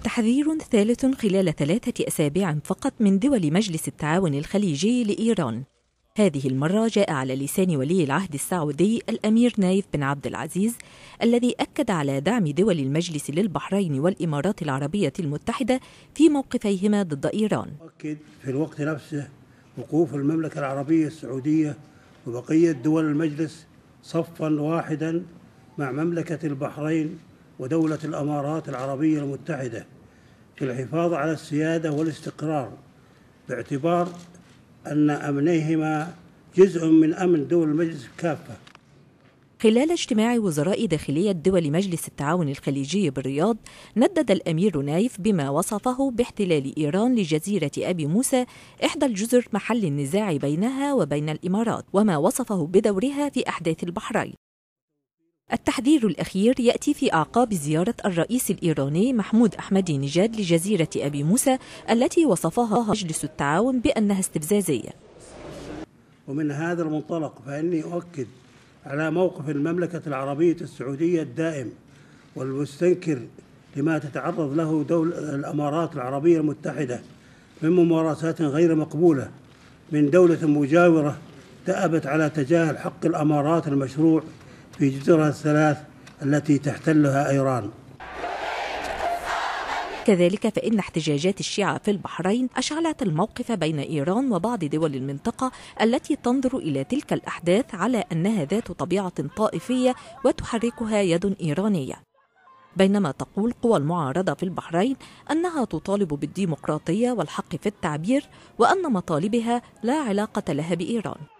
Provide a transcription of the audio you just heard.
تحذير ثالث خلال 3 أسابيع فقط من دول مجلس التعاون الخليجي لإيران. هذه المرة جاء على لسان ولي العهد السعودي الأمير نايف بن عبد العزيز، الذي أكد على دعم دول المجلس للبحرين والإمارات العربية المتحدة في موقفيهما ضد إيران. أكد في الوقت نفسه وقوف المملكة العربية السعودية وبقية دول المجلس صفا واحدا مع مملكة البحرين ودولة الإمارات العربية المتحدة في الحفاظ على السيادة والاستقرار، باعتبار أن أمنيهما جزء من أمن دول المجلس كافة. خلال اجتماع وزراء داخلية دول مجلس التعاون الخليجي بالرياض، ندد الأمير نايف بما وصفه باحتلال إيران لجزيرة أبي موسى، إحدى الجزر محل النزاع بينها وبين الإمارات، وما وصفه بدورها في أحداث البحرين. التحذير الأخير يأتي في أعقاب زيارة الرئيس الإيراني محمود أحمدي نژاد لجزيرة أبي موسى، التي وصفها مجلس التعاون بأنها استفزازية. ومن هذا المنطلق فإني أؤكد على موقف المملكة العربية السعودية الدائم والمستنكر لما تتعرض له دولة الإمارات العربية المتحدة من ممارسات غير مقبولة من دولة مجاورة دأبت على تجاهل حق الإمارات المشروع في جزرها الثلاث التي تحتلها إيران. كذلك فإن احتجاجات الشيعة في البحرين أشعلت الموقف بين إيران وبعض دول المنطقة التي تنظر إلى تلك الأحداث على أنها ذات طبيعة طائفية وتحركها يد إيرانية، بينما تقول قوى المعارضة في البحرين أنها تطالب بالديمقراطية والحق في التعبير، وأن مطالبها لا علاقة لها بإيران.